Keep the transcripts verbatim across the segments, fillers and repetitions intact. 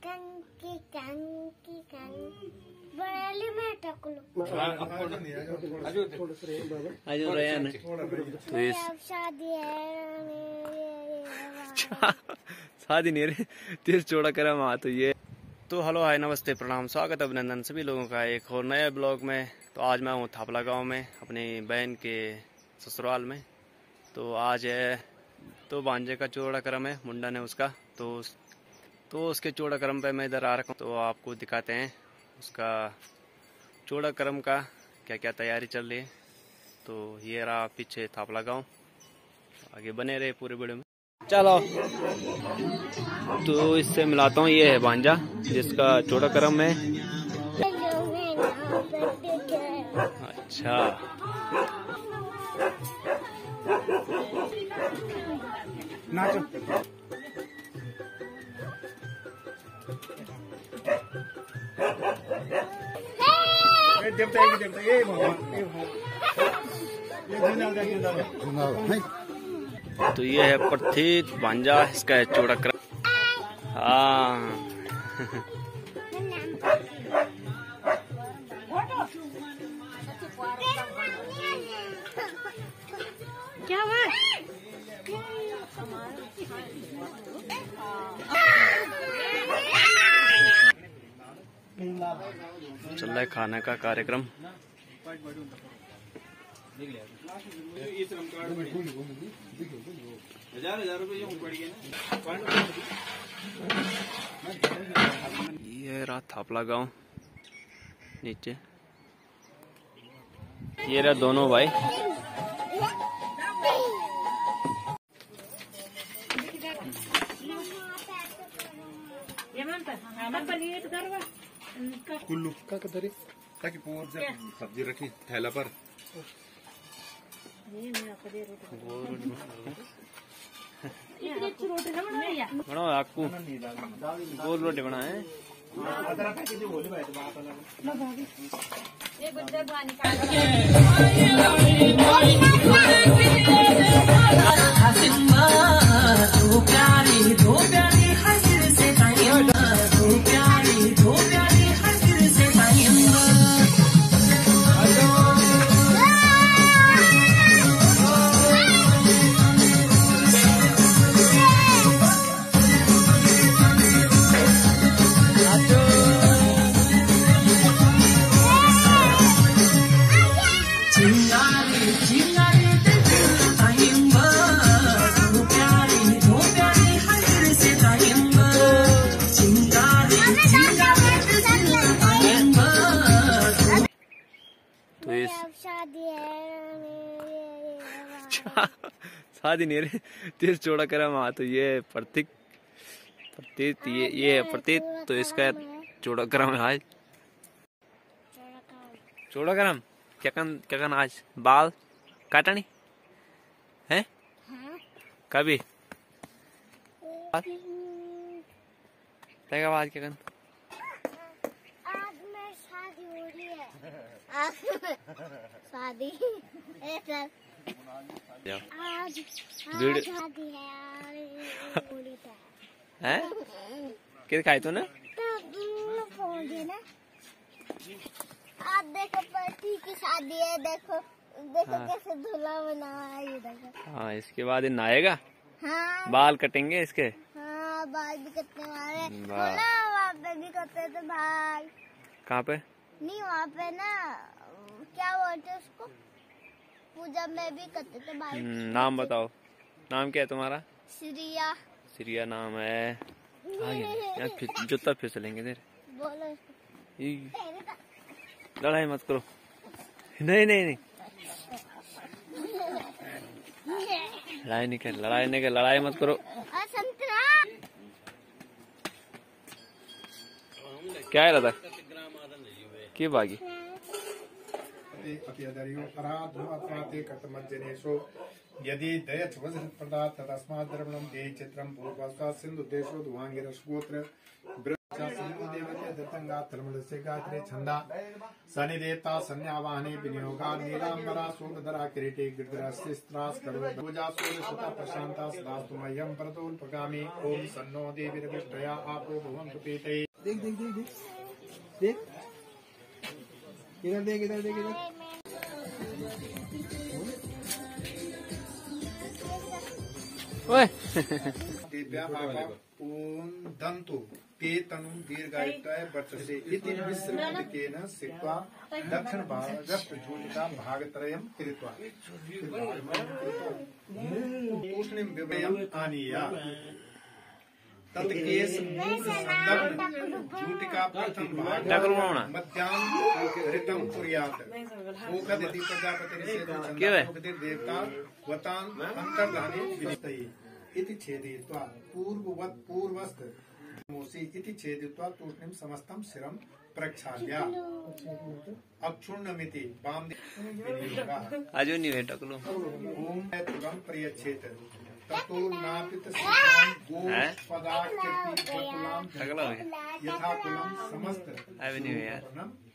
कंकी कंकी कंकी बड़ेली में टकलू आज रहे ना तो इस शादी है शादी नहीं रे तीर चौड़ा करा वहाँ तो ये तो हेलो हाय नमस्ते प्रणाम स्वागत अभिनंदन सभी लोगों का एक और नए ब्लॉग में। तो आज मैं हूँ थापला गांव में अपनी बहन के ससुराल में। तो आज है तो भांजे का चौड़ा क्रम है, मुंडन है उसका। तो तो उसके चौड़ा क्रम पे मैं इधर आ रखा हूँ, तो आपको दिखाते हैं उसका चौड़ा क्रम का क्या क्या तैयारी चल रही है। तो ये रहा पीछे थापला गांव, आगे बने रहे पूरे वीडियो में। चलो तो इससे मिलाता हूँ, ये है भांजा जिसका चौड़ा क्रम है। अच्छा नाचो देवता ये देवता ये भगवान ये भगवान। तो ये है प्रथित भांजा, इसका है चौड़ा क्रम। हाँ क्या हुआ? चल रहा है खाने का कार्यक्रम। ये रहा थापला गांव नीचे, ये रहा दोनों भाई। कुल्लू का कदरे ताकि पूर से सब्जी रखी थैला पर। बनाओ आपको गोल रोटी बनाए। तो इस शादी है शादी नहीं रे तीर चौड़ा करा वहाँ। तो ये प्रतीक प्रतीत ये ये है प्रतीत। तो इसका चौड़ा क्रम है आज। चौड़ा क्रम क्या कन क्या कन आज बाल काटनी है कभी तेगा आज क्या कन आज में शादी हो रही है। शादी आज वीडियो शादी है हैं कित खाई तूने तो फोन दे ना। आप देखो पति की शादी है, देखो देखो हाँ। कैसे दूल्हा बना है ये देखो। हाँ इसके बाद ये नहाएगा, हाँ बाल कटेंगे इसके। हाँ बाल भी कटने वाले वाह। ना, वहाँ पे भी कटते थे भाई। कहाँ पे? नहीं वहाँ पे ना क्या बोलते उसको, पूजा में भी करते थे भाई। नाम बताओ, नाम क्या है तुम्हारा? श्रिया। श्रिया नाम है। यार फिस, जूता फिसलेंगे तेरे। बोलो लड़ाई मत करो। नहीं नहीं नहीं लड़ाई नहीं कर, लड़ाई नहीं कर, लड़ाई मत करो। संतरा क्या है रहा की बागी यदि दयच वज्र प्रदात तस्मात् द्रवणम देहि चित्रम पूर्वास्वाद सिंधु देशो दुहांगिरस गोत्र। छंदा शनिदेवता संज्ञावाहने विनियोगा नीलांबरा सूर्यधरा किरीटे गिरिरास्त्रास करुजा प्रशांता सदास्तु मह्यम परतोल्पगामी ओम सन्नो देवीर्विष्टया आपो भवन्तु पीते। देख देख देख देख देख इधर देख इधर देख इधर ओए दिव्या पापा ओम दंतु ते तनु दीर्घायुक्ताय वर्चसे इति विश्रमुदिकेन सिक्त्वा दक्षिण भागस्थ झूलिका भागत्रयं कृत्वा तूष्णीं विवयम् आनीय तत्केश झूटिका प्रथम भाग मध्याह्न ऋतं कुर्यात् ओकदिति प्रजापतिर्देवता देवता वतान् अंतर्धाने विनिष्टये इति छेदयित्वा पूर्ववत् पूर्वस्थ मोसी इति छेदयित्वा तूष्णीं समस्तं शिरं प्रक्षाल्य अक्षुण्णमिति वाम विनियोगः आजो नहीं है टकलो ओम तुरं प्रयच्छेत ततो नापित सिद्धां गो पदाकृति बतुलां टकलो यथा कुलं समस्त आई नहीं है यार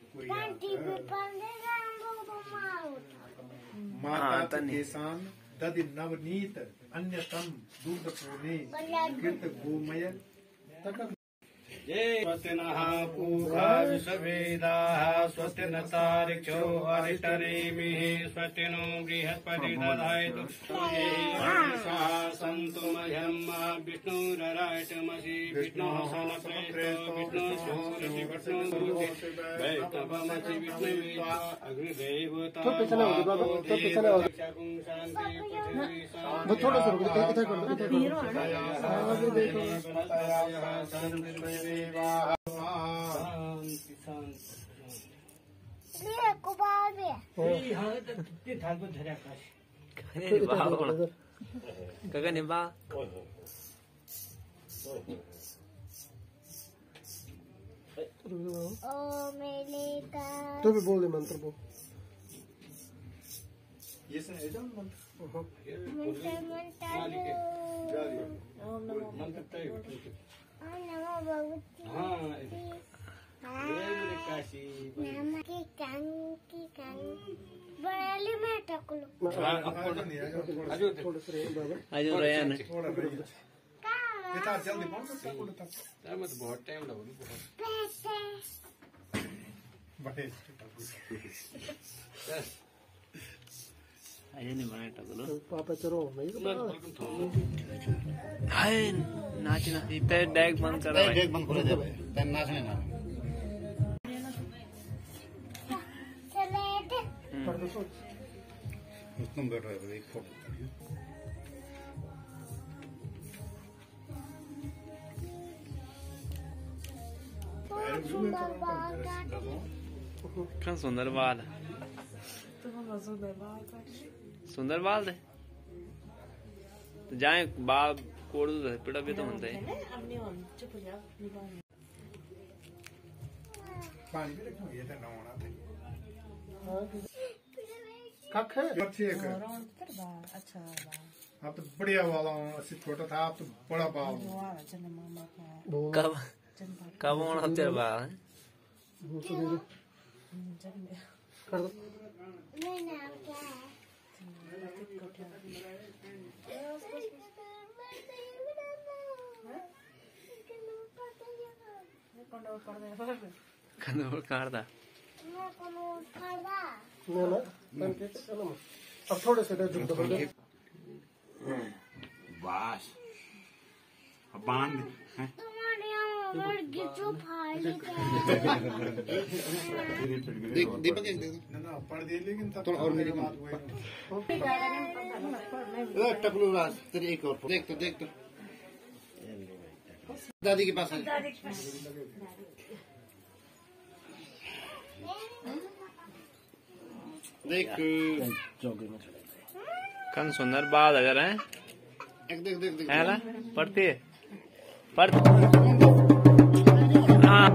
माता केसान दधि नवनीत अन्यतम दूधपूर्णे कृत गोमय तक स्वस्ति नः पूषा विश्ववेदाः स्वस्ति न तारिक्षो अरिष्टनेमिः स्वस्ति नो बृहस्पति दधातु सन्तु मह्यं विष्णुरराटमसि विष्णुः सनप्रेतो विष्णुसूरसि विष्णुवैष्णवमसि विष्णुवेदा अग्निदेवता थोड़ा सा गगन बा तो भी बोल दे मंत्र बोल ये से है जान मंत्र मंत्र तय नमो भगवती काशी की कान की कान बड़ाली में टकलो आजो रया ने बेटा जल्दी पहुंच सकते हो तक मत बहुत टाइम लगेगा बड़े आजे नहीं बनाए टकलो पापा चलो नहीं हाय नाचना इते डैग बंद कर भाई डैग बंद कर दे भाई तन नाचने ना चलेट पर तो सोच तुम बैठो एक फोटो सुंदर बाल कौन सुंदर बाल सुंदर बाल दे तो जाए बाल कोड़ दो पिड़ा भी तो होता है पानी भी रखो ये तो नहाना था कख है अच्छी है अच्छा आप तो बढ़िया वाला हूँ ऐसे छोटा था आप तो बड़ा बाल कब कब होना तेरा बाल है कर दो मेरा नाम क्या है कंदोड़ काट दा मैं कौन उठाड़ा ना ना अब थोड़े से दे दो वाश अब बांध हैं तुम्हारे यहाँ मुर्गी जो फाड़ी देख दीपक एक दे ना ना पढ़ दे लेकिन तब थोड़ा और मेरी बात ए टकलू राज तेरी एक और देख तो देख तो दादी के पास आ देख कन सुंदर बाल अगर है एक देख देख देख है ना पढ़ती है पढ़ हाँ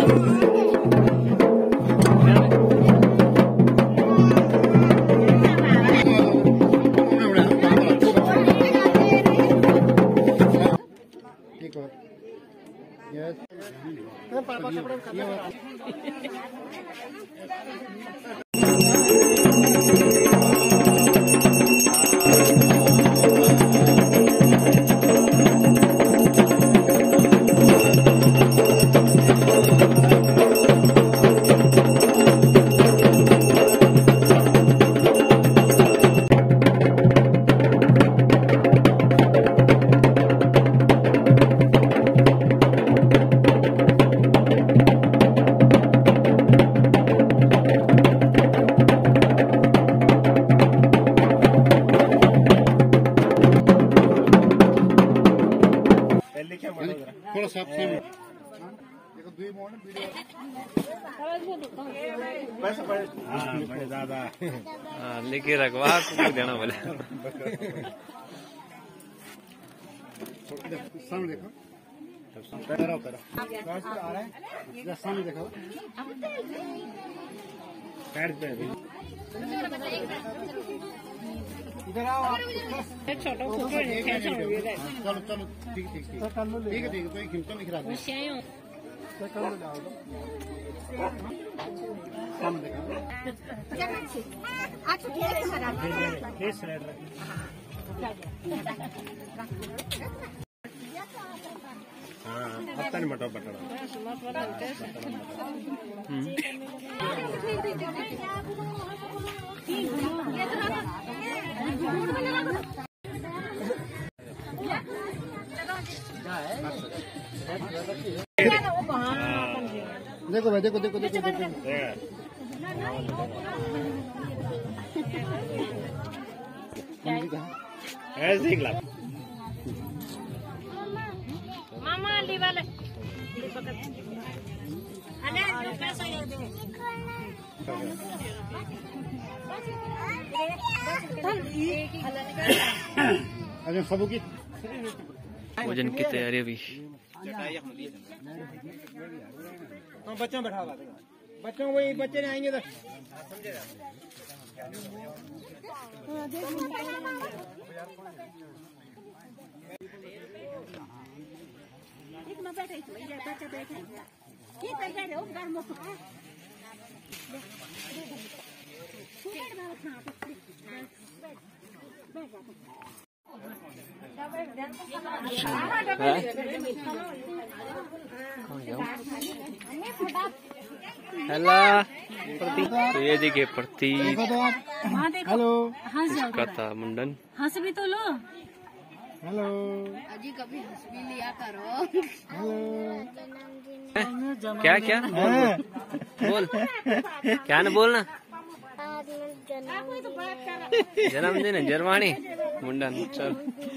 थोड़ा साफ से देखो दुई मोड़ वीडियो पैसा बड़े बड़े ज्यादा हाँ लेके रखवा आपको देना बोले सामने देखो पैरा पैरा आ रहा है सामने देखो पैर पे इधर आओ आप छोटा फोटो चलो चलो ठीक ठीक ठीक ठीक है ठीक है कोई खिंचो नहीं खराब हाँ पता नहीं मटो बटना देखो भाई देखो देखो देखो देखो ऐसे ही क्लास मामा ली वाले अरे जो पैसा ये दे अच्छा सबों की भोजन की तैयारी अभी तो बच्चों बैठा हुआ बच्चों वही बच्चे नहीं आएंगे तो हेलो प्रतीक तो ये देखिए प्रतीक हेलो इसका था मुंडन हंस भी तो लो हेलो अजी कभी हंस भी लिया करो। हेलो क्या क्या बोल क्या ना बोलना जन्मदिन है जरवानी मुंडन चल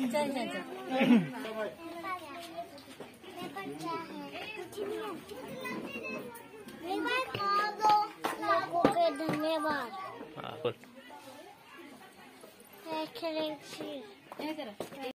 धन्यवाद। हाँ बोल